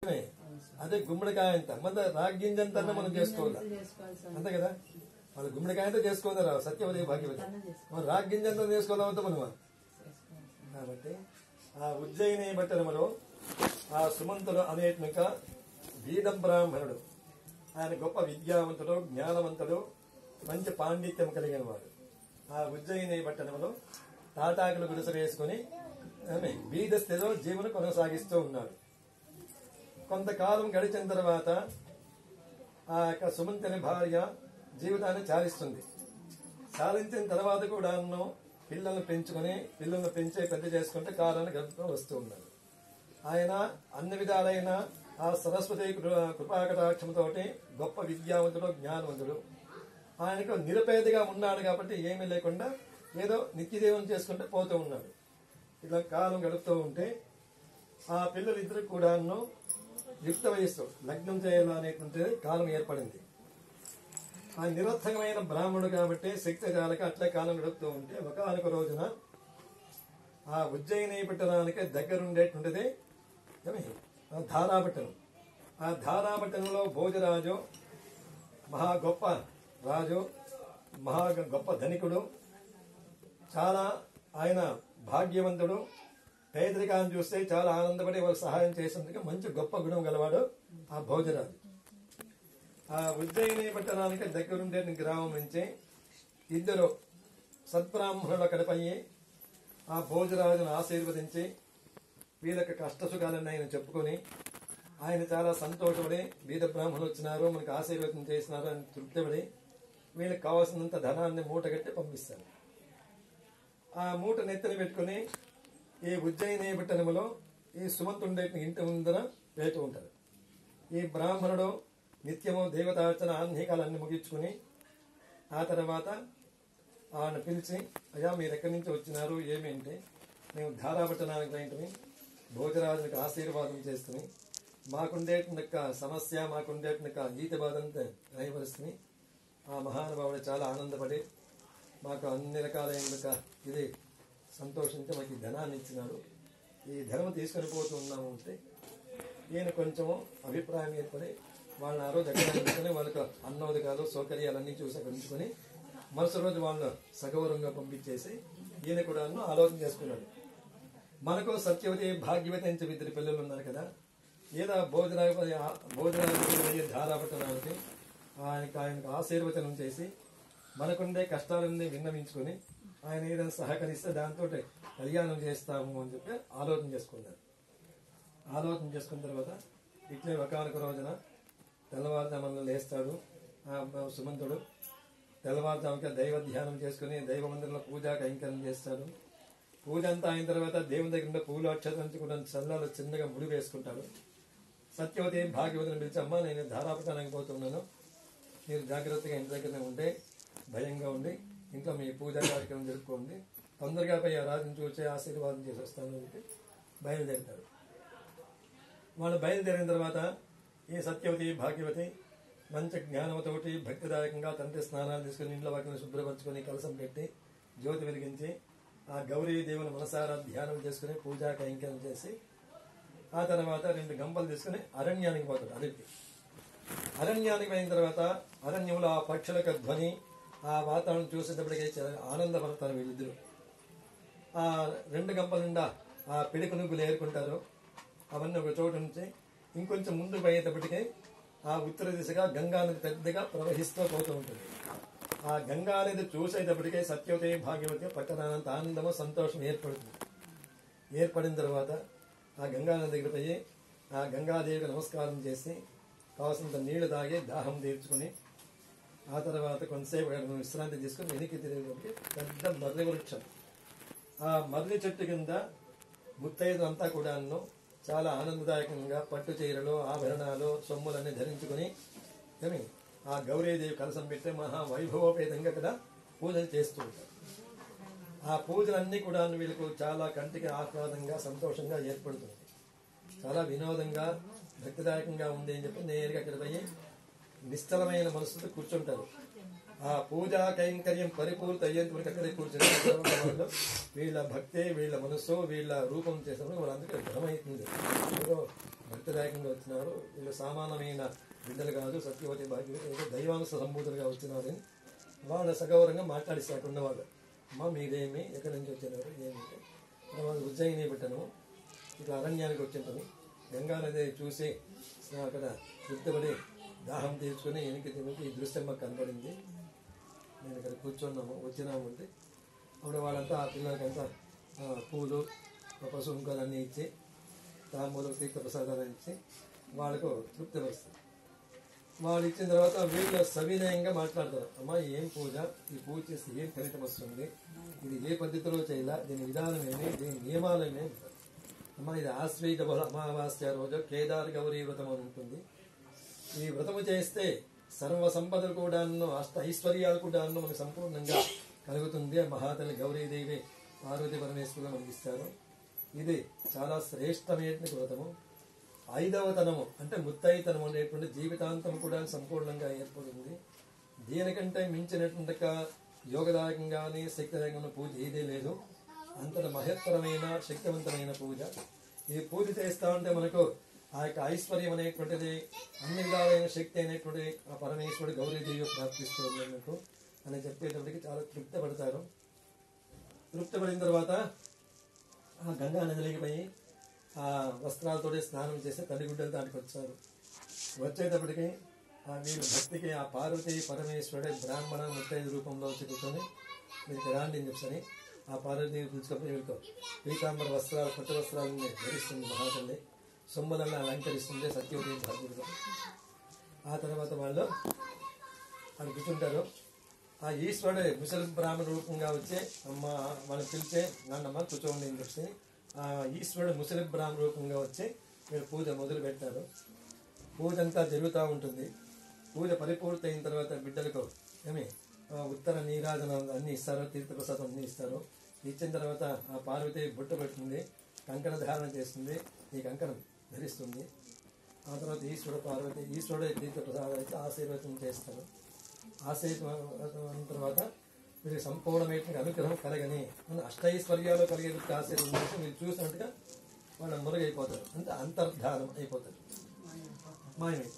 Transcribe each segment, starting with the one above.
అదే గుమ్మడికాయ అంత మన రాగింజంత మనం చేసుకోవాలి అంతే కదా. మన గుమ్మడికాయంతో చేసుకోవాలి సత్యవతి భాగ్యవతి, మనం రాగింజంతా చేసుకోవాలంతా మనం. కాబట్టి ఆ ఉజ్జయిని పట్టణంలో ఆ సుమంతుడు అనేక వీద బ్రాహ్మణుడు, ఆయన గొప్ప విద్యావంతుడు, జ్ఞానవంతుడు, మంచి పాండిత్యం కలిగిన వాడు. ఆ ఉజ్జయిని పట్టణంలో తాటాకులు గుడిసె వేసుకుని బీద స్థితిలో జీవనం కొనసాగిస్తూ ఉన్నాడు. కొంతకాలం గడిచిన తర్వాత ఆ యొక్క సుమంతుని భార్య జీవితాన్ని చాలిస్తుంది. చాలించిన తర్వాత కూడా పిల్లల్ని పెంచే పెద్ద చేసుకుంటే కాలాన్ని గడుపుతూ వస్తూ ఉన్నాడు. ఆయన అన్ని విధాలైన ఆ సరస్వతి కృపాకటాక్షంతో గొప్ప విద్యావంతుడు, జ్ఞానవంతుడు. ఆయనకు నిరుపేదగా ఉన్నాడు కాబట్టి ఏమీ లేకుండా ఏదో నిత్యదేవం చేసుకుంటూ పోతూ ఉన్నాడు. ఇట్లా కాలం గడుపుతూ ఉంటే ఆ పిల్లలిద్దరు కూడా యుక్త వయస్సు లగ్నం చేయాలనేటువంటి కాలం ఏర్పడింది. ఆ నిరర్థకమైన బ్రాహ్మణుడు కాబట్టి శక్తి చాలక అట్లే కాలం గడుపుతూ ఉంటే ఒకనొక రోజున ఆ ఉజ్జయిని పట్టణానికి దగ్గరుండేటువంటిది ధారాపట్టణం. ఆ ధారాపట్టణంలో భోజరాజు మహా గొప్ప రాజు, మహా గొప్ప ధనికుడు, చాలా ఆయన భాగ్యవంతుడు. పేదరికాన్ని చూస్తే చాలా ఆనందపడి వాళ్ళు సహాయం చేసేందుకు మంచి గొప్ప గుణం గలవాడు ఆ భోజరాజు. ఆ ఉజ్జయిని పట్టణానికి దగ్గరుండే గ్రామం నుంచి ఇద్దరు సద్బ్రాహ్మణుల కడపయ్యి ఆ భోజరాజును ఆశీర్వదించి వీళ్ళకి కష్టసుఖాలన్నీ ఆయన చెప్పుకొని ఆయన చాలా సంతోషపడి బీద బ్రాహ్మణులు వచ్చినారు, మనకు ఆశీర్వదం చేసినారు అని తృప్తిపడి వీళ్ళకి కావాల్సినంత ధనాన్ని మూటగట్టి పంపిస్తారు. ఆ మూట నెత్తిన పెట్టుకుని ఈ ఉజ్జయిని పట్టణంలో ఈ సుమంతుండే ఇంటి ముందర వేస్తూ ఉంటారు. ఈ బ్రాహ్మణుడు నిత్యము దేవతార్చన ఆహ్నికాలన్నీ ముగించుకుని ఆ తర్వాత ఆయన పిలిచి, అయ్యా మీరు ఎక్కడి నుంచి వచ్చినారు ఏమేంటి, మేము ధారాపట్టణానికి పోయింటిమి, భోజరాజునికి ఆశీర్వాదం చేస్తుని మాకుండేటువంటి సమస్య మాకుండేటువంటి ఈత బాధంతా నయపరుస్తుని ఆ మహానుభావుడు చాలా ఆనందపడి మాకు అన్ని రకాలైన ఇది సంతోషించి మాకు ధనాన్ని ఇచ్చినాడు, ఈ ధనం తీసుకొని పోతున్నాము అంటే ఈయన కొంచెము అభిప్రాయం ఏర్పడి వాళ్ళని ఆ రోజు ఎక్కడ ఉంచుకొని వాళ్ళకు అన్నోదకాలు సౌకర్యాలన్నీ చూసి అక్కడ ఉంచుకొని మరుసటి రోజు వాళ్ళను సగౌరవంగా పంపించేసి ఈయన కూడా ఆలోచన చేసుకున్నాడు. మనకు సత్యవతి భాగ్యవతి నుంచి ఇద్దరు పిల్లలు ఉన్నారు కదా, ఏదో భోజనానికి ధారాపట్టణానికి ఆయనకు ఆశీర్వచనం చేసి మనకుండే కష్టాలన్నీ విన్నవించుకొని ఆయన ఏదైనా సహకరిస్తే దాంతో కళ్యాణం చేస్తాము అని చెప్పి ఆలోచన చేసుకున్నారు. ఆలోచన చేసుకున్న తర్వాత ఇట్లే ఒకనొక రోజున తెల్లవారుజామున లేస్తాడు ఆ సుమంతుడు. తెల్లవారుజాముకి దైవ ధ్యానం చేసుకుని దైవ మందిరంలో పూజా కైంకర్యం చేస్తాడు. పూజ అంతా అయిన తర్వాత దేవుని దగ్గర పూలు అక్షతించుకుంటా చల్లాలు చిన్నగా ముడి వేసుకుంటాడు. సత్యవతి భాగ్యవతిని పిలిచి, అమ్మ నేను ధారాపట్టణానికి పోతున్నాను, మీరు జాగ్రత్తగా ఇంటి దగ్గరనే ఉంటే భయంగా ఉండి ఇంట్లో మీ పూజా కార్యక్రమం జరుపుకోండి, తొందరగా పోయి ఆ రాజుని చూసి ఆశీర్వాదం చేసి వస్తాను అని బయలుదేరుతారు. వాళ్ళు బయలుదేరిన తర్వాత ఈ సత్యవతి భాగ్యవతి మంచి జ్ఞానంతోటి భక్తిదాయకంగా తండ్రి స్నానాలు తీసుకుని ఇంట్లో వాటిని శుభ్రపరచుకొని కలసం పెట్టి జ్యోతి వెలిగించి ఆ గౌరీదేవుని మనసారా ధ్యానం చేసుకుని పూజా కైంకర్యం చేసి ఆ తర్వాత 2 గంపలు తీసుకుని అరణ్యానికి పోతాడు. అరణ్యానికి పోయిన తర్వాత అరణ్యంలో ఆ పక్షులకు ధ్వని ఆ వాతావరణం చూసేటప్పటికే ఆనందపడతారు వీళ్ళిద్దరు. ఆ 2 గంపల నిండా ఆ పిడికి నుగ్గులు ఏరుకుంటారు. అవన్నీ ఒక చోటు నుంచి ఇంకొంచెం ముందుకు పోయేటప్పటికే ఆ ఉత్తర దిశగా గంగా నది పెద్దగా ప్రవహిస్తూ పోతూ ఉంటుంది. ఆ గంగా నది చూసేటప్పటికే సత్యవతి భాగ్యవతి పట్టణానంత ఆనందము సంతోషం ఏర్పడుతుంది. ఏర్పడిన తర్వాత ఆ గంగా నది దగ్గర పోయి ఆ గంగాదేవికి నమస్కారం చేసి కావాల్సినంత నీళ్లు తాగి దాహం తీర్చుకుని ఆ తర్వాత కొంతసేపు విశ్రాంతి తీసుకుని వెనక్కి తిరిగేటప్పటికి పెద్ద మర్రి వృక్షం, ఆ మర్రి చెట్టు కింద ముత్తైదులంతా కూడా చాలా ఆనందదాయకంగా పట్టు చీరలు ఆభరణాలు సొమ్ములన్నీ ధరించుకుని ఆ గౌరీదేవి కలసం పెట్టి మహా వైభవోపేతంగా కదా పూజలు చేస్తూ ఉంటారు. ఆ పూజలన్నీ కూడా వీళ్ళకు చాలా కంటికి ఆహ్లాదంగా సంతోషంగా ఏర్పడుతుంది. చాలా వినోదంగా భక్తిదాయకంగా ఉంది అని చెప్పి నేరుగా అక్కడ పోయి నిశ్చలమైన మనసుతో కూర్చుంటారు. ఆ పూజా కైంకర్యం పరిపూర్తి అయ్యేంత వరకు అక్కడే కూర్చుని వాళ్ళు వీళ్ళ భక్తి వీళ్ళ మనస్సు వీళ్ళ రూపం చేసినప్పుడు వాళ్ళందరికీ భ్రమవుతుంది. ఏదో భక్తిదాయకంగా వచ్చినారు, వీళ్ళు సామాన్యమైన బిడ్డలు కాదు, సత్యవతి భాగ్యవతి ఏదో దైవాంశ సంబూతులుగా వచ్చినారని వాళ్ళ సగౌరవంగా మాట్లాడిస్తారు ఉన్నవాళ్ళు. అమ్మ మీరేమి, ఎక్కడి నుంచి వచ్చినారు, ఏమిటి? వాళ్ళు ఉజ్జయిని బిడ్డను, ఇట్లా అరణ్యానికి వచ్చింటాను, గంగా నది చూసి అక్కడ తృప్తిపడి దాహం తీర్చుకుని వెనక్కి తిరిగి ఈ దృశ్యం మాకు కనబడింది. నేను ఇక్కడ కూర్చున్నాము, వచ్చినాము అంటే అప్పుడు వాళ్ళంతా ఆ పిల్లలకంతా పూలు పశువులన్నీ ఇచ్చి తాంబూలు తీర్థ ప్రసాదాలు ఇచ్చి వాళ్ళకు తృప్తిపరుస్తారు. వాళ్ళు ఇచ్చిన తర్వాత వీళ్ళు సవినయంగా మాట్లాడతారు. అమ్మ ఏం పూజ, ఈ పూజ చేస్తే ఏం ఫలితం వస్తుంది, ఇది ఏ పద్ధతిలో చేయాలా, దీని విధానం ఏమి, దీని నియమాలు ఏమి అంటారు. అమ్మ ఇది ఆశ్వయుజ అమావాస్య రోజు కేదార్ గౌరీ వ్రతం అని ఉంటుంది. ఈ వ్రతము చేస్తే సర్వ సంపదలు కూడాను, అష్ట ఐశ్వర్యాలు కూడాను మనకు సంపూర్ణంగా కలుగుతుంది. మహాతల్లి గౌరీదేవి పార్వతి పరమేశ్వరులు మనకి ఇస్తారు. ఇది చాలా శ్రేష్టమైన వ్రతము. 5వ తనము అంటే ముత్తైతనము అనేటువంటి జీవితాంతం కూడా సంపూర్ణంగా ఏర్పడుతుంది. దీనికంటే మించినటువంటి యోగదాయకంగా శక్తిదాయకంగా పూజ ఏదీ లేదు. అంతట మహత్తరమైన శక్తివంతమైన పూజ. ఈ పూజ చేస్తా ఉంటే మనకు ఆ యొక్క ఐశ్వర్యం అనేటువంటిది, అన్ని విధాలైన శక్తి అనేటువంటి ఆ పరమేశ్వరుడు గౌరీదేవి ప్రాప్తిస్తుంది అన్నట్టు అని చెప్పేటప్పటికి చాలా తృప్తి పడతారు. తృప్తి పడిన తర్వాత ఆ గంగా నదిలోకి పోయి ఆ వస్త్రాలతో స్నానం చేసి తల్లిగుడ్డలు దానికి వచ్చారు. వచ్చేటప్పటికి ఆ వీళ్ళు భక్తికి ఆ పార్వతి పరమేశ్వరుడే బ్రాహ్మణ ముత్తైదు రూపంలో చిక్కుకొని మీరు రాండి అని చెప్పని ఆ పార్వతీదేవి పిలుచుకొని వీళ్ళతో పీతాంబర వస్త్రాలు, కొత్త వస్త్రాలని ధరిస్తుంది మహాతల్లి. సొమ్ములను అలంకరిస్తుంది సత్యవతి భాగ్యుడితో. ఆ తర్వాత వాళ్ళు అక్కడ కూర్చుంటారు. ఆ ఈశ్వరుడు ముసలి బ్రాహ్మణ రూపంగా వచ్చి అమ్మ వాళ్ళని పిలిచే నాన్నమ్మ కూర్చోండి అని చెప్పి ఆ ఈశ్వరుడు ముసలి బ్రాహ్మణ రూపంగా వచ్చి వీళ్ళు పూజ మొదలు పెట్టారు. పూజ అంతా జరుగుతూ ఉంటుంది. పూజ పరిపూర్తి అయిన తర్వాత బిడ్డలకు ఏమి ఉత్తర నీరాజన అన్ని ఇస్తారు, తీర్థప్రసాదం అన్ని ఇస్తారు. ఇచ్చిన తర్వాత ఆ పార్వతి బుట్ట పెడుతుంది, కంకణ ధారణ చేస్తుంది, ఈ కంకణం ధరిస్తుంది. ఆ తర్వాత ఈశ్వరుడు తీర్థప్రసాదం అయితే ఆశీర్వచనం చేస్తారు. ఆశీర్వచనం తర్వాత వీరికి సంపూర్ణమైన అనుగ్రహం కలగని అష్టైశ్వర్యాలు కలిగే ఆశీర్వదించి మీరు చూసినట్టుగా వాళ్ళు మురుగైపోతారు, అంటే అంతర్ధానం అయిపోతారు, మాయమైపోతారు.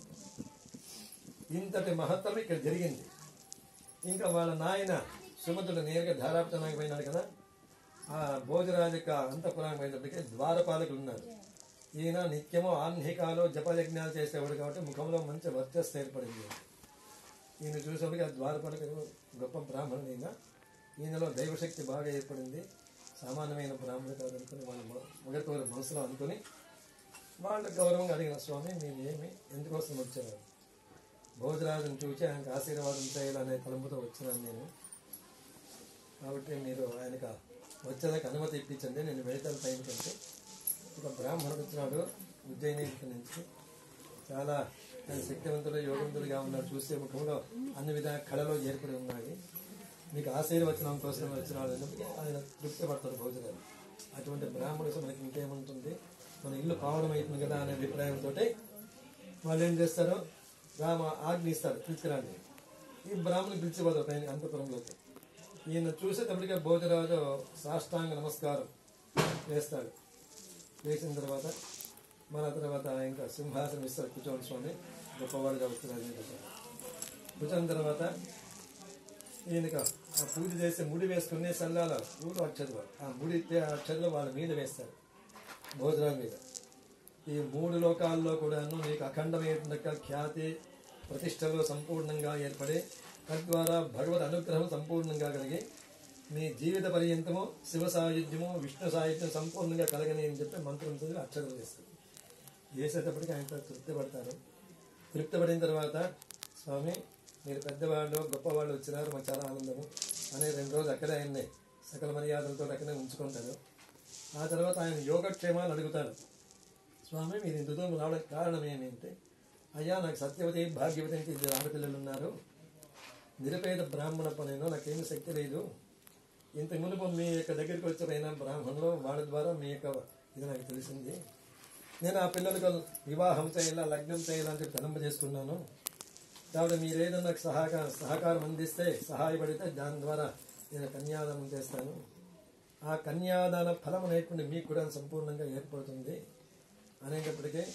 ఇంతటి మహత్వం ఇక్కడ జరిగింది. ఇంకా వాళ్ళ నాయన సుమంతుడు నేరుగా ధారాపతనానికి పోయినాడు కదా. ఆ భోజరాజు అంతఃపురానికి పోయినప్పటికీ ద్వారపాలకులు ఉన్నారు. ఈయన నిత్యము ఆహ్నికాలు జపయజ్ఞాలు చేసేవాడు కాబట్టి ముఖంలో మంచి వర్చస్సు ఏర్పడింది. ఈయన చూసేప్పటికీ ఆ ద్వారపాలకుడు గొప్ప బ్రాహ్మణుడు. ఈయనలో దైవశక్తి బాగా ఏర్పడింది. సామాన్యమైన బ్రాహ్మణుడు కాదనుకుని వాళ్ళ మొగతోరు మనసులో అనుకుని వాళ్ళ గౌరవంగా అడిగిన, స్వామి మేము ఏమి ఎందుకోసం వచ్చేవారు? భోజరాజును చూసి ఆయనకు ఆశీర్వాదం చేయాలనే తలంపుతో వచ్చినాను నేను, కాబట్టి మీరు ఆయనకు వచ్చేదానికి అనుమతి ఇప్పించండి, నేను వెళ్తాను టైం కంటే. ఒక బ్రాహ్మణుడు వచ్చినాడు ఉజ్జయిని నుంచి. చాలా ఆయన శక్తివంతుడు యోగవంతుడిగా ఉన్నాడు. చూస్తే ముఖంలో అన్ని విధాల కళలో ఏర్పడి ఉన్నాయి. మీకు ఆశీర్వచనం కోసం వచ్చినాడు అన్నప్పుడు ఆయన తృప్తి పడతాడు భోజరాజు. అటువంటి బ్రాహ్మణుడు మనకి ఇంకేముంటుంది, మన ఇల్లు పావడం అవుతుంది కదా అనే అభిప్రాయంతో వాళ్ళు ఏం చేస్తారు, రామ ఆజ్ఞ ఇస్తాడు పిలిచిరాని. ఈ బ్రాహ్మణుని పిలిచిపోతాడు పైన అంతపురంలోకి. ఈయన చూసేటప్పటికే భోజరాజు సాష్టాంగ నమస్కారం వేస్తాడు. వేసిన తర్వాత ఇంకా సింహాసనం ఇస్తాడు, కూర్చోండి స్వామి, గొప్పవాడుగా వస్తున్నాడు. కూర్చున్న తర్వాత ఈయనక ఆ పూజ చేసి ముడి వేసుకునే సల్లాల పూలు అక్షతలు, ఆ ముడి అక్షతలు వాళ్ళ మీద వేస్తారు, భోజరాజు మీద. ఈ 3 లోకాల్లో కూడాను నీకు అఖండమైన ఖ్యాతి ప్రతిష్టలు సంపూర్ణంగా ఏర్పడి తద్వారా భగవద్ అనుగ్రహం సంపూర్ణంగా కలిగి మీ జీవిత పర్యంతము శివ సాయుధ్యము విష్ణు సాయుధ్యం సంపూర్ణంగా కలగని అని చెప్పి మంత్రం చదివి అక్షతలు వేస్తారు. వేసేటప్పటికి ఆయన తృప్తి పడతారు. తృప్తి పడిన తర్వాత, స్వామి మీరు పెద్దవాళ్ళు గొప్పవాళ్ళు వచ్చినారు, మాకు చాలా ఆనందము అనే 2 రోజులు అక్కడే ఆయన్ని సకల మర్యాదలతో అక్కడే ఉంచుకుంటారు. ఆ తర్వాత ఆయన యోగక్షేమాలు అడుగుతారు. స్వామి మీరు ఇంత దూరం రావడానికి కారణం ఏమిటంటే, అయ్యా నాకు సత్యవతి భాగ్యవతి నుంచి 2 ఆడపిల్లలు ఉన్నారు, నిరుపేద బ్రాహ్మణ పనేనో నాకేమీ శక్తి లేదు. ఇంత మునుపు మీ యొక్క దగ్గరికి వచ్చిన బ్రాహ్మణులు వాళ్ళ ద్వారా మీ యొక్క ఇది నాకు తెలిసింది. నేను ఆ పిల్లలకు వివాహం చేయాలా లగ్నం చేయాలని చెప్పి తలంప చేసుకున్నాను. కాబట్టి మీరు ఏదైనా నాకు సహకారం అందిస్తే సహాయపడితే దాని ద్వారా నేను కన్యాదానం చేస్తాను. ఆ కన్యాదాన ఫలం అనేటువంటి మీకు కూడా సంపూర్ణంగా ఏర్పడుతుంది అనేటప్పటికీ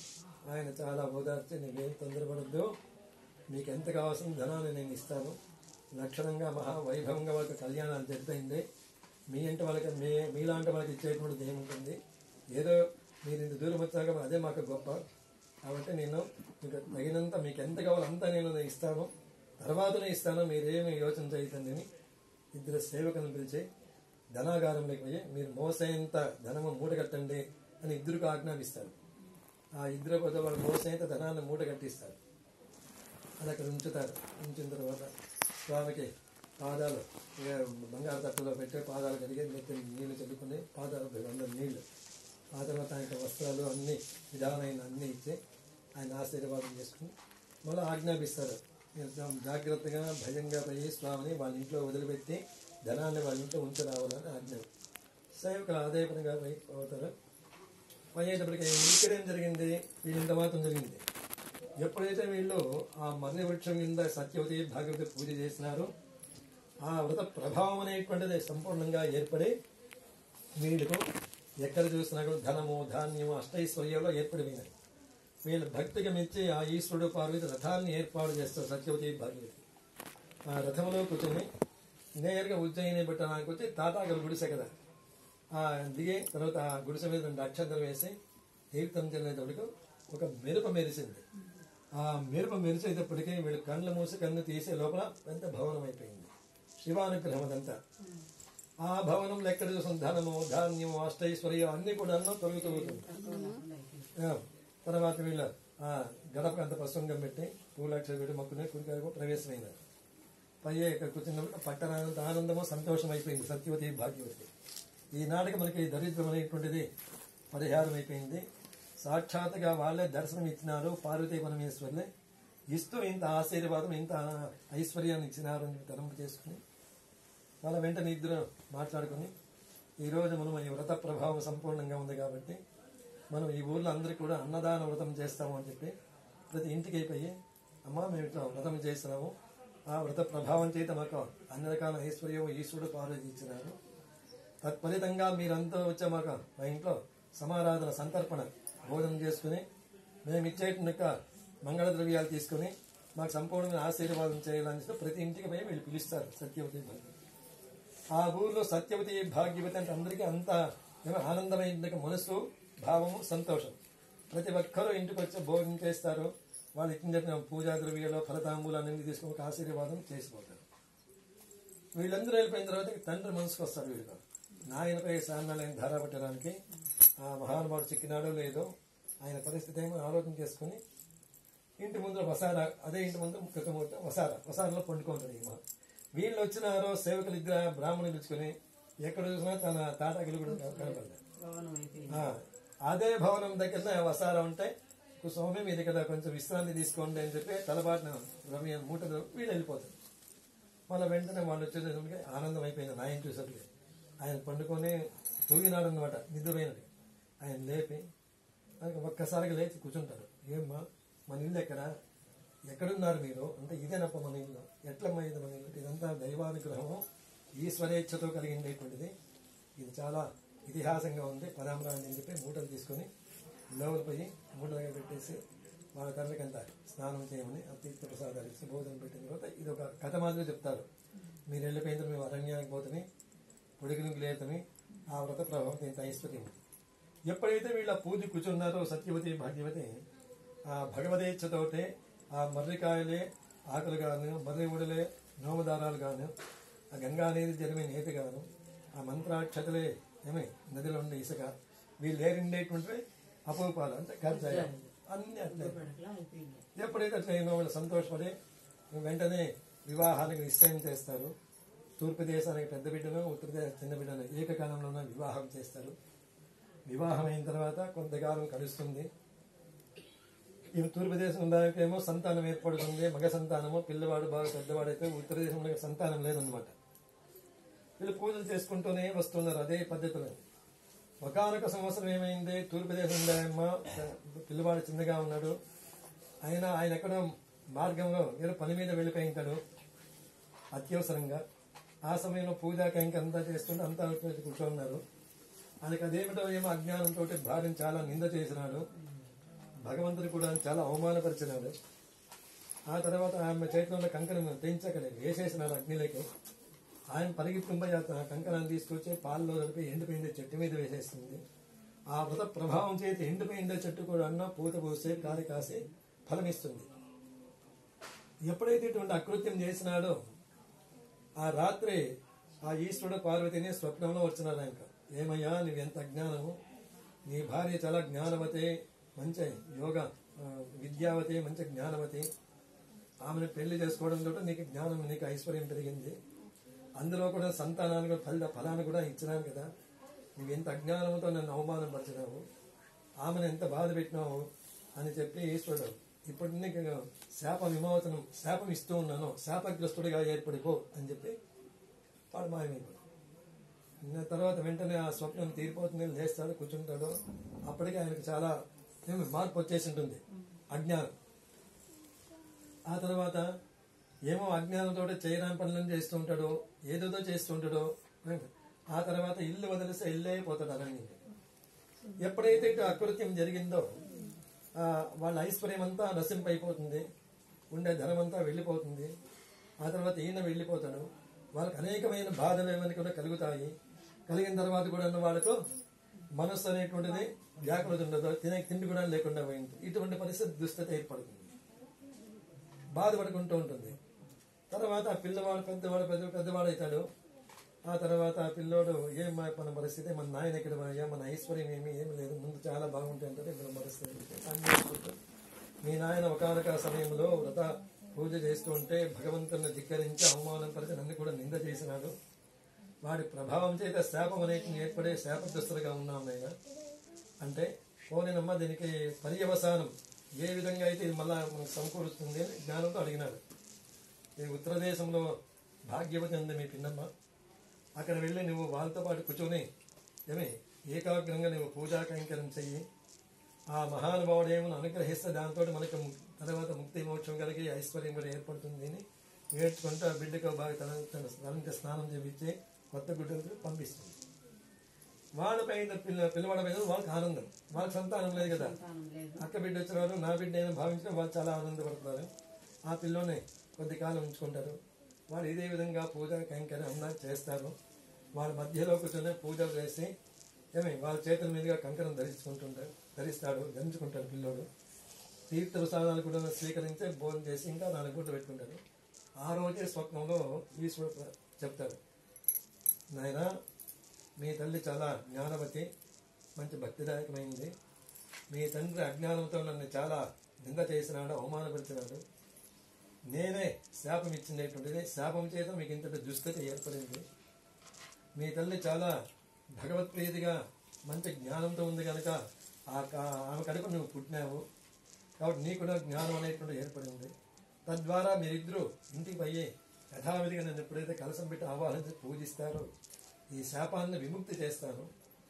ఆయన చాలా ఓదార్చి నీకేం తొందరపడద్దు, మీకు ఎంత కావాల్సిన ధనాన్ని నేను ఇస్తాను, లక్షణంగా మహావైభవంగా వాళ్ళకి కళ్యాణాలు జరిపోయింది, మీ ఇంటి వాళ్ళకి మీలాంటి వాళ్ళకి ఇచ్చేటువంటిది ఏముంటుంది, ఏదో మీరు ఇంత దూరం వచ్చాక అదే మాకు గొప్ప, కాబట్టి నేను మీకు తగినంత మీకు ఎంత కావాలో అంతా నేను ఇస్తాను, తర్వాతనే ఇస్తాను, మీరేమి యోచన చేయకండి అని ఇద్దరు సేవకులను పిలిచి ధనాగారంలోకి పోయి మీరు మోసేంత ధనము మూట కట్టండి అని ఇద్దరికి ఆజ్ఞాపిస్తారు. ఆ ఇద్దరు పోతే వాళ్ళు మోసేంత ధనాన్ని మూట కట్టిస్తారు. అది అక్కడ ఉంచుతారు. ఉంచిన తర్వాత స్వామికి పాదాలు బంగారు తట్టులో పెట్టి పాదాలు కడిగి నెత్తి నీళ్లు చల్లుకుని పాదాలు అందరు నీళ్లు, ఆ తర్వాత ఆయన వస్త్రాలు అన్ని విధానమైన అన్నీ ఇచ్చి ఆయన ఆశీర్వాదం చేసుకుని మళ్ళీ ఆజ్ఞాపిస్తారు. జాగ్రత్తగా భయంగా పోయి స్వామిని వాళ్ళ ఇంట్లో వదిలిపెట్టి ధనాన్ని వాళ్ళ ఇంట్లో ఉంచి రావాలని ఆజ్ఞ. సేవకులు అదే పనిగా పోతారు. పోయేటప్పటికి ఇక్కడేం జరిగింది, వీళ్ళంత మాత్రం జరిగింది. ఎప్పుడైతే వీళ్ళు ఆ మర్రి వృక్షం కింద సత్యవతి భాగవతి పూజ చేసినారో ఆ వ్రత ప్రభావం అనేటువంటిది సంపూర్ణంగా ఏర్పడి వీళ్ళకు ఎక్కడ చూసినా కూడా ధనము ధాన్యము అష్టైశ్వర్యంలో ఏర్పడిపోయినాయి. వీళ్ళ భక్తికి మెచ్చి ఆ ఈశ్వరుడు పార్వతి రథాన్ని ఏర్పాటు చేస్తారు. సత్యవతి భాగవతి ఆ రథంలో కూర్చొని నేరుగా ఉజ్జయిని పెట్టడానికి వచ్చి తాతాగలు గుడిసె కదా, ఆ దిగి తర్వాత ఆ గుడిసె మీద 2 అక్షంతలు వేసి తీర్థం చెల్లేటప్పటికి ఒక మెరుప మెరిసింది. ఆ మెరుప మెరిసేటప్పటికీ వీళ్ళు కళ్ళు మూసి కన్ను తీసే లోపల పెద్ద భవనం అయిపోయింది. శివానుగ్రహం అదంతా. ఆ భవనంలో ఎక్కడ చూసిన ధనము ధాన్యము అష్టైశ్వర్యం అన్ని కూడా తొలుగుతుంది. తర్వాత వీళ్ళ గడపకు అంత ప్రసంగం పెట్టి పూలక్ష పెట్టి మొక్కుని కురికాయకు ప్రవేశమైనారు. పయ్యే ఇక్కడ కూర్చున్నప్పుడు పట్టణానంత ఆనందము సంతోషం అయిపోయింది సత్యవతి భాగ్యవతి. ఈనాటికి మనకి దరిద్రం అనేటువంటిది పరిహారం అయిపోయింది. సాక్షాత్గా వాళ్ళే దర్శనం ఇచ్చినారు. పార్వతీ పరమేశ్వర్లే ఇస్తూ ఇంత ఆశీర్వాదం ఇంత ఐశ్వర్యాన్ని ఇచ్చినారు అని తలంపు చేసుకుని వాళ్ళ వెంటనే ఇద్దరు మాట్లాడుకుని ఈరోజు మనం ఈ వ్రత ప్రభావం సంపూర్ణంగా ఉంది కాబట్టి మనం ఈ ఊర్లో అందరికీ కూడా అన్నదాన వ్రతం చేస్తాము అని చెప్పి ప్రతి ఇంటికి అయిపోయి అమ్మ మేము ఇట్లా వ్రతం చేస్తున్నాము, ఆ వ్రత ప్రభావం చేత మాకు అన్ని రకాల ఐశ్వర్యం ఈశ్వరుడు పార్వతి ఇచ్చినారు, తత్ఫలితంగా మీరంతా వచ్చే మాకు మా ఇంట్లో సమారాధన సంతర్పణ భోజనం చేసుకుని మేము ఇచ్చేటువంటి మంగళ ద్రవ్యాలు తీసుకుని మాకు సంపూర్ణంగా ఆశీర్వాదం చేయాలని ప్రతి ఇంటికి పోయి వీళ్ళు పిలుస్తారు సత్యవతి భాగ్యవతి. ఆ ఊర్లో సత్యవతి భాగ్యవతి అంటే అందరికీ అంత ఆనందమైన మనసు భావము సంతోషం. ప్రతి ఒక్కరూ ఇంటికి వచ్చి భోజనం చేస్తారు. వాళ్ళు ఇచ్చిన పూజా ద్రవ్యాలు ఫలతాంబూలన్నీ తీసుకుని ఒక ఆశీర్వాదం చేసిపోతారు. వీళ్ళందరూ వెళ్ళిపోయిన తర్వాత తండ్రి మనసుకు వస్తారు. వీళ్ళు నాయనపై సాన్నాలైన ధార పట్టడానికి ఆ మహానుభావుడు చిక్కినాడో లేదో ఆయన పరిస్థితి ఏమో ఆలోచన చేసుకుని ఇంటి ముందు వసారా, అదే ఇంటి ముందు కృతమూర్తి వసారాలో పండుకుంటాడు. ఈ వీళ్ళు వచ్చినారో సేవకులు ఇద్దరు బ్రాహ్మణులు పిలుచుకుని ఎక్కడ చూసినా తన తాటాకిలు కూడా కనపడలేదు. అదే భవనం దగ్గర వసారా ఉంటే స్వామి మీరు ఇక్కడ కొంచెం విశ్రాంతి తీసుకోండి అని చెప్పి తలబాటున రమ్య మూటలు వీళ్ళు వెళ్ళిపోతారు. మళ్ళీ వెంటనే వాళ్ళు వచ్చేసరికి ఆనందం అయిపోయింది. నాయన చూసేసరికి ఆయన పండుకొని తూగినాడు అన్నమాట, నిద్రపోయినది. ఆయన లేపి ఒక్కసారిగా లేచి కూర్చుంటారు. ఏమ్మా మన ఇల్లు ఎక్కడున్నారు మీరు అంటే ఇదేనప్ప మన ఇల్లు, ఎట్లమ్మా ఇది మన ఇల్లు, ఇదంతా దైవానుగ్రహము ఈశ్వరేచ్ఛతో కలిగిండేటువంటిది, ఇది చాలా ఇతిహాసంగా ఉంది పరామరాన్ని అని చెప్పి మూటలు తీసుకొని లోపల పోయి మూట దగ్గర పెట్టేసి వాళ్ళ కర్రకంత స్నానం చేయమని తీర్థ ప్రసాదాలు ఇచ్చి భోజనం పెట్టిన తర్వాత ఇది ఒక కథ మాదిరి చెప్తారు. మీరు వెళ్ళిపోయిన మేము అరణ్యానికి పోతని పొడిగినికి లేతని ఆ వ్రత ప్రభావం ఇంత ఐశ్వర్యం. ఎప్పుడైతే వీళ్ళ పూజ కూర్చున్నారో సత్యవతి భాగ్యవతి ఆ భగవదేచ్ఛతోటే ఆ మర్రికాయలే ఆకులు గాను, మర్రి ఊడలే నోమదారాలు గాను, ఆ గంగా అనేది జరిమే నేతి గాను, ఆ మంత్రాక్షతలే ఏమే నదిలో ఉండే ఇసుక, వీళ్ళు ఏరిండేటువంటి అపూపాలు అంటే ఖర్చాయ అన్ని అట్లే. ఎప్పుడైతే అట్లయినా వాళ్ళు సంతోషపడి వెంటనే వివాహానికి నిశ్చయం చేస్తారు. తూర్పు దేశానికి పెద్ద బిడ్డను, ఉత్తర దేశం చిన్న బిడ్డను ఏకకాలంలోనే వివాహం చేస్తారు. వివాహం అయిన తర్వాత కొంతకాలం కలుస్తుంది. ఈ తూర్పు దేశం దానికేమో సంతానం ఏర్పడుతుంది, మగ సంతానము, పిల్లవాడు బాగా పెద్దవాడైతే. ఉత్తర దేశంలో సంతానం లేదన్నమాట. వీళ్ళు పూజలు చేసుకుంటూనే వస్తున్నారు అదే పద్ధతిలో. ఒకనొక సంవత్సరం ఏమైంది, తూర్పు దేశం అమ్మ పిల్లవాడు చిన్నగా ఉన్నాడు, ఆయన ఎక్కడో మార్గంలో ఏదో పని మీద వెళ్ళిపోయింటాడు అత్యవసరంగా. ఆ సమయంలో పూజా కైంకంతా చేస్తుంటే అంతా కూర్చోన్నారు. ఆయనకు అదేమిటో ఏమో అజ్ఞానంతో భార్యను చాలా నింద చేసినాడు. భగవంతుడు కూడా చాలా అవమానపరిచినాడు. ఆ తర్వాత ఆమె చేతిలో కంకణం తెంచకనే వేసేసినాడు అగ్నిలోకి. ఆయన పరిగెత్తుంపై ఆ కంకణాన్ని తీసుకొచ్చి పాలలో కలిపి ఎండిపోయిందే చెట్టు మీద వేసేస్తుంది. ఆ వ్రత ప్రభావం చేతి ఎండిపోయిందే చెట్టు కూడా అన్న పూత పూసే కాలి కాసి ఫలమిస్తుంది. ఎప్పుడైతే ఇటువంటి అకృత్యం చేసినాడో ఆ రాత్రి ఆ ఈశ్వరుడు పార్వతిని స్వప్నంలో వచ్చినాడు. ఇంకా ఏమయ్యా నువ్వెంత అజ్ఞానము, నీ భార్య చాలా జ్ఞానవతి, మంచి యోగ విద్యావతి, మంచి జ్ఞానవతి, ఆమెను పెళ్లి చేసుకోవడంతో నీకు జ్ఞానం, నీకు ఐశ్వర్యం పెరిగింది, అందులో కూడా సంతానానికి ఫలాన్ని కూడా ఇచ్చినాను కదా, నువ్వెంత అజ్ఞానంతో నన్ను అవమానం పరిచినావు, ఆమెను ఎంత బాధ పెట్టినావు అని చెప్పి ఈశ్వరుడు ఇప్పుడు నీకు శాపం ఇస్తూ ఉన్నాను, శాపగ్రస్తుడిగా ఏర్పడిపో అని చెప్పి వాడు మాయమైపోయాడు. తర్వాత వెంటనే ఆ స్వప్నం తీరిపోతుంది, లేస్తాడు, కూర్చుంటాడు. అప్పటికే ఆయనకు చాలా మార్పు వచ్చేసి ఉంటుంది, అజ్ఞానం. ఆ తర్వాత ఏమో అజ్ఞానంతో చేయరాని పనులను చేస్తూ ఉంటాడు, ఏదేదో చేస్తూ ఉంటాడు. ఆ తర్వాత ఇల్లు వదిలిస్తే ఇల్లే పోతాడు అరణ్యం. ఎప్పుడైతే ఇటు అకృత్యం జరిగిందో వాళ్ళ ఐశ్వర్యం అంతా నశింపైపోతుంది, ఉండే ధనం అంతా వెళ్ళిపోతుంది. ఆ తర్వాత ఈయన వెళ్ళిపోతాడు. వాళ్ళకి అనేకమైన బాధలు ఏమని కూడా కలుగుతాయి. కలిగిన తర్వాత కూడా వాళ్ళకు మనస్సు అనేటువంటిది వ్యాకులత ఉండదు, తిండి కూడా లేకుండా పోయింది. ఇటువంటి పరిస్థితి దుస్థితి ఏర్పడుతుంది, బాధపడుకుంటూ ఉంటుంది. తర్వాత ఆ పిల్లవాడు పెద్దవాడు అవుతాడు. ఆ తర్వాత ఆ పిల్లోడు ఏం మన పరిస్థితి, మన నాయన ఎక్కడ పోయా, మన ఐశ్వర్యం ఏమీ లేదు, ముందు చాలా బాగుంటాయి అంటే ఇప్పుడు పరిస్థితి. మీ నాయన ఒకనొక సమయంలో వ్రత పూజ చేస్తూ ఉంటే భగవంతుని ధిక్కరించి అవమానం పరిచి నన్ను కూడా నింద చేసినాడు. వాడి ప్రభావం చేత శాపం అనేక ఏర్పడే శాపగ్రస్తులుగా ఉన్నాం నాయన అంటే, పోనేనమ్మా దీనికి పర్యవసానం ఏ విధంగా అయితే ఇది మళ్ళా మనకు సమకూరుస్తుంది అని జ్ఞానంతో అడిగినాడు. ఈ ఉత్తర దేశంలో భాగ్యవతి ఉంది మీ పిన్నమ్మ, అక్కడ వెళ్ళి నువ్వు వాళ్ళతో పాటు కూర్చొని ఏకాగ్రంగా నువ్వు పూజా కైంకర్యం చెయ్యి. ఆ మహానుభావుడు ఏమో అనుగ్రహిస్తే దాంతో మనకు తర్వాత ముక్తి మోక్షం కలిగి ఐశ్వర్యం కూడా ఏర్పడుతుంది అని నేర్చుకుంటూ ఆ బిడ్డకు బాగా తనంత స్నానం చేయించి కొత్త గుడ్డలకు పంపిస్తుంది. వాళ్ళపై పిల్లవాడ మీద వాళ్ళకి ఆనందం, వాళ్ళకి సంతానం లేదు కదా, అక్క బిడ్డ వచ్చినారు, నా బిడ్డ అయినా భావించిన వాళ్ళు చాలా ఆనందపడుతున్నారు. ఆ పిల్లోని కొద్ది కాలం ఉంచుకుంటారు. వాళ్ళు ఇదే విధంగా పూజ కైంకర్యం అన్నా చేస్తారు. వాళ్ళ మధ్యలో కూర్చొని పూజలు చేసి వాళ్ళ చేతుల మీదుగా కంకణం ధరించుకుంటాడు పిల్లోడు. తీర్థ ప్రసాదాలు కూడా స్వీకరించి భోజనం చేసి ఇంకా 4 గుడ్లు పెట్టుకుంటాడు. ఆ రోజే స్వప్నంలో ఈశ్వరుడు చెప్తాడు, నాయనా మీ తల్లి చాలా జ్ఞానవతి, మంచి భక్తిదాయకమైంది. మీ తండ్రి అజ్ఞానంతో నన్ను చాలా నింద చేసినాడు, అవమానపరిచినాడు. నేనే శాపం ఇచ్చినటువంటిది, శాపం చేత మీకు ఇంతటి దుస్థితి ఏర్పడింది. మీ తల్లి చాలా భగవత్ప్రీతిగా మంచి జ్ఞానంతో ఉంది కనుక ఆమె కడుపు నువ్వు పుట్టినావు కాబట్టి నీకు కూడా జ్ఞానం అనేటువంటి ఏర్పడింది. తద్వారా మీరిద్దరూ ఇంటికి పోయి యథావిధిగా నన్ను ఎప్పుడైతే కలసం పెట్టి ఆవాహించి పూజిస్తారో ఈ శాపాన్ని విముక్తి చేస్తాను,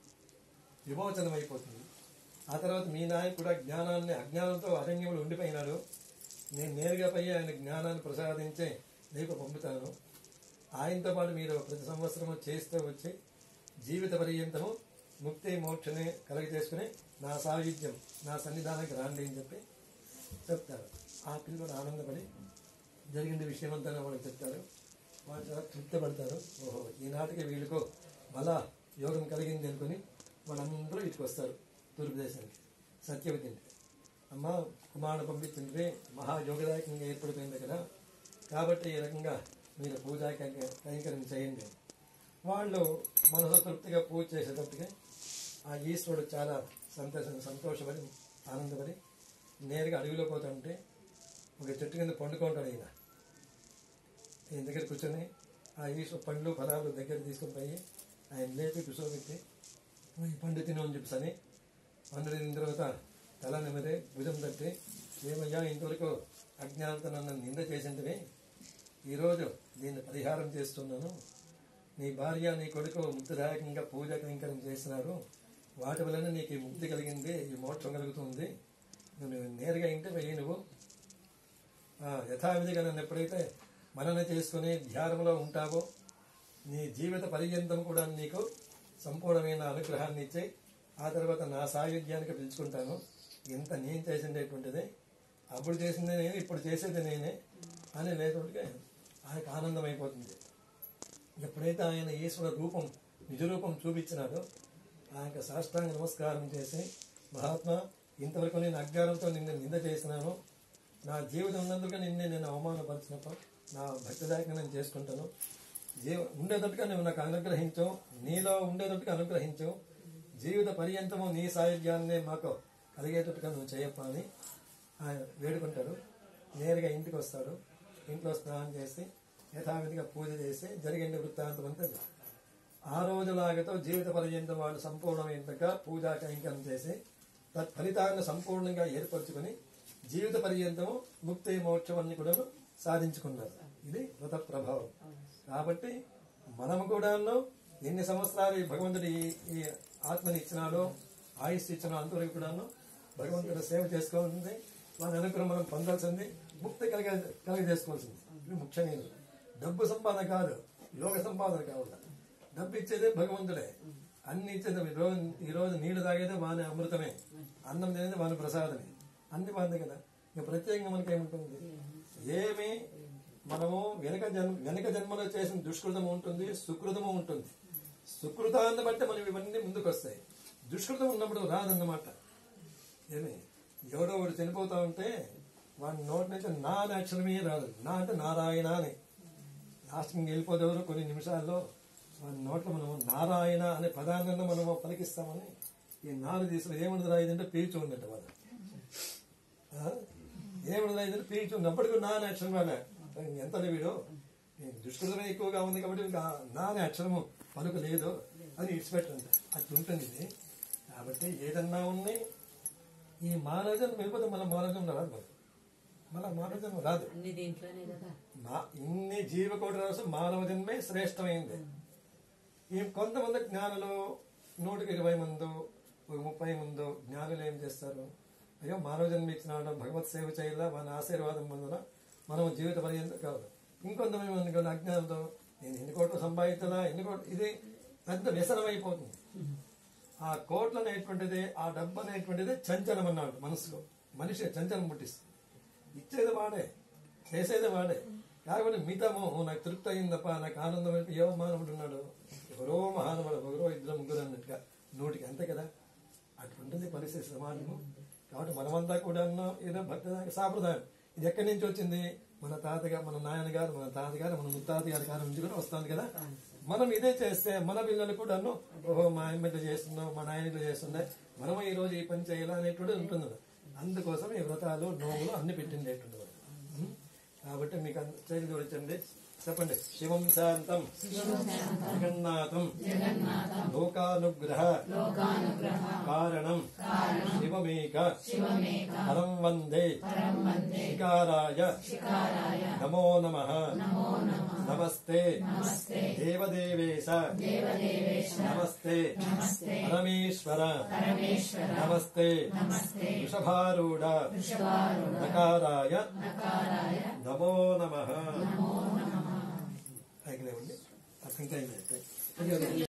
విమోచనం అయిపోతుంది. ఆ తర్వాత మీ నాయకు కూడా అజ్ఞానంతో అరణ్యంలో ఉండిపోయినాడు, నేను నేరుగా పోయి ఆయన జ్ఞానాన్ని ప్రసాదించి నీకు పంపుతాను. ఆయనతో పాటు మీరు ప్రతి సంవత్సరము చేస్తూ వచ్చి జీవిత పర్యంతము ముక్తి మోక్షని కలుగజేసుకుని నా సాయుధ్యం, నా సన్నిధానానికి రాండి అని చెప్పి చెప్తారు. ఆ పిల్లలు ఆనందపడి జరిగిన విషయం అంతా వాళ్ళకి చెప్తారు. వాళ్ళు చాలా తృప్తిపడతారు. ఓహో ఈనాటికి వీళ్ళకు బల యోగం కలిగింది అనుకుని వాళ్ళందరూ ఇటుకు వస్తారు తూర్పు దేశానికి, సత్యవతి ఇంటికి. అమ్మ కుమారుడు పంపించింది మహాయోగదాయకంగా ఏర్పడిపోయింది కదా, కాబట్టి ఈ రకంగా మీరు పూజా కైంకర్యం చేయండి. వాళ్ళు మనసు తృప్తిగా పూజ చేసేటప్పటికి ఆ ఈశ్వరుడు చాలా సంతోషపడి ఆనందపడి నేరుగా అడవిలో పోతుంటే ఒక చెట్టు కింద పండుకుంటాడు. ఈయన దగ్గర కూర్చొని ఆ ఈశ్వరు పండ్లు ఫలాలు దగ్గర తీసుకొని పోయి ఆయన లేపి కూర్చోబెట్టి ఈ పండు తిను అని చెప్పని పండు తిన్న తర్వాత తల నిమిరే భుజం తట్టి, ఏమయ్యా ఇంతవరకు అజ్ఞానంతో నన్ను నింద చేసింటివి, ఈరోజు దీన్ని పరిహారం చేస్తున్నాను. నీ భార్య నీ కొడుకు ముక్తిదాయకంగా పూజా కైంకర్యం చేస్తున్నారు, వాటి వలన నీకు ఈ ముక్తి కలిగింది, ఈ మోక్షం కలుగుతుంది. నువ్వు నేరుగా ఇంటి పోయి నువ్వు యథావిధిగా నన్ను ఎప్పుడైతే మనన చేసుకుని ధ్యానంలో ఉంటావో నీ జీవిత పర్యంతం కూడా నీకు సంపూర్ణమైన అనుగ్రహాన్ని ఇచ్చి ఆ తర్వాత నా సాయుధ్యానికి పిలుచుకుంటాను. ఇంత నేను చేసిండేటువంటిది, అప్పుడు చేసింది నేను, ఇప్పుడు చేసేది నేనే అని లేకపోతే ఆయనకు ఆనందం అయిపోతుంది. ఎప్పుడైతే ఆయన ఈశ్వర రూపం నిజ రూపం చూపించినాడో ఆయనకు సాష్టాంగ నమస్కారం చేసి, మహాత్మా ఇంతవరకు నేను అజ్ఞానంతో నిన్ను నింద చేసినాను, నా జీవితం ఉన్నందుకు నిన్నే నేను అవమానపరిచినప్పుడు నా భక్తిదాయకంగా నేను చేసుకుంటాను, ఉండేటట్టుగా నువ్వు నాకు అనుగ్రహించు, నీలో ఉండేటట్టుగా అనుగ్రహించు, జీవిత పర్యంతము నీ సాయుధ్యాన్నే మాకు కలిగేటట్టుగా నువ్వు చేయప్ప అని ఆయన వేడుకుంటాడు. నేరుగా ఇంటికి వస్తాడు. ఇంట్లో స్నానం చేసి యథావిధిగా పూజ చేసి జరిగిన వృత్తాంతం అంతా ఆ రోజులాగతో జీవిత పర్యంతం వాళ్ళు సంపూర్ణమైనట్టుగా పూజా కైంకర్యం చేసి తత్ఫలితాన్ని సంపూర్ణంగా ఏర్పరచుకొని జీవిత పర్యంతము ముక్తి మోక్షాన్ని కూడా సాధించుకున్నారు. ఇది వ్రత ప్రభావం. కాబట్టి మనము కూడా ఎన్ని సంవత్సరాలు ఈ భగవంతుడు ఈ ఆత్మని ఇచ్చినాడో, ఆయుష్ ఇచ్చిన అంతవరకు కూడాను భగవంతుడు సేవ చేసుకోవాల్సింది, మన అనుగ్రహం మనం పొందాల్సింది, ముక్తి కలిగజేసుకోవాల్సింది. ఇది ముఖ్యమైనది. డబ్బు సంపాదన కాదు, యోగ సంపాదన కావాలి. డబ్బు ఇచ్చేదే భగవంతుడే, అన్ని ఇచ్చేది. ఈ రోజు నీళ్లు తాగేదే వాని అమృతమే, అన్నం తినేది వాని ప్రసాదమే, అన్ని వాందే కదా. ఇక ప్రత్యేకంగా మనకి ఏముంటుంది? ఏమి మనము వెనక జన్మలో చేసిన దుష్కృతము ఉంటుంది, సుకృతము ఉంటుంది. సుకృతాన్ని బట్టి మనం ఇవన్నీ ముందుకు వస్తాయి. దుష్కృతం ఉన్నప్పుడు రాదన్నమాట. ఏమి ఎవడో ఒకడు చనిపోతా ఉంటే వాడి నోటి నుంచి నా అనే అక్షరమే రాదు. నా అంటే నారాయణ అని లాస్ట్కి వెళ్ళిపోదేవారు కొన్ని నిమిషాల్లో వాడి నోట్లో మనము నారాయణ అనే పదాన్ని మనము పలికిస్తామని ఈ నాలుగు తీసుకుని ఏముండదు రాయిదంటే పీల్చి ఉందంట వాళ్ళు. ఏముండదు రాయిదంటే పీల్చి ఉంది. అప్పటికి నా అనే అక్షరం రాలే. ఎంత వీడు దుష్కృతమే ఎక్కువగా ఉంది కాబట్టి ఇంకా నా అనే అక్షరము పలుకు లేదు అని ఇడిచిపెట్టండి. అట్లా ఉంటుంది ఇది. కాబట్టి ఏదన్నా ఉన్నాయి ఈ మానవజన్మ వెళ్ళిపోతే మన మానవజన్మ రాదు. మన మానవజన్మ రాదు. ఇన్ని జీవకోటి రాసు మానవ జన్మే శ్రేష్టమైంది. ఈ కొంతమంది జ్ఞానులు 120 మందో 30 మందో జ్ఞానులు ఏం చేస్తారు? అయ్యో మానవ జన్మ ఇచ్చినాడు, భగవత్ సేవ చేయాల, మన ఆశీర్వాదం పొందన మనం జీవిత పర్యంతం కాదు. ఇంకొంతమంది మంది అజ్ఞానంతో నేను ఎన్ని కోట్లు సంపాదించాలా, ఎన్ని కోట్లు, ఇది పెద్ద వ్యసనం అయిపోతుంది. ఆ కోట్లు అనేటువంటిది, ఆ డబ్బు అనేటువంటిది చంచలం అన్నాడు మనసులో. మనిషి చంచలం పుట్టిస్తుంది. ఇచ్చేది వాడే, చేసేది వాడే. కాబట్టి మితము నాకు తృప్తి అయిందప్ప, నాకు ఆనందం అయిపోయి ఏ మానవుడు ఉన్నాడు? ఎవరో మహానుభుడు, ఒకరో ఇద్దరు ముగ్గురు అన్నట్టుగా 100కి అంతే కదా. అటువంటిది పరిస్థితి సమాజము. కాబట్టి మనమంతా కూడా ఏదో భక్తి సాంప్రదాయం. ఇది ఎక్కడి నుంచి వచ్చింది? మన తాతగారు, మన నాయనగారు, మన తాతగారు, మన ముత్తాతగారి కాలం నుంచి కూడా వస్తుంది కదా. మనం ఇదే చేస్తే మన పిల్లలు కూడా ఓహో మా అమ్మ ఇట్లా చేస్తున్నాం, మా నాయన ఇట్లా చేస్తుండే, మనము ఈ రోజు ఈ పని చేయాలా అనేటువంటి ఉంటుంది. అందుకోసం ఈ వ్రతాలు నోములు అన్ని పెట్టిండేటువంటి. కాబట్టి మీకు చేతి చూడించండి, చెప్పండి. శివం శాంతం జగన్నాథం లోకానుగ్రహ కారణం శివమేక పరం వందే శికారాయ నమో నమః నమస్తే దేవదేవేశ నమస్తే పరమేశ్వర నమస్తే వృషభారూఢ నకారాయ నమో నమః. అట్లా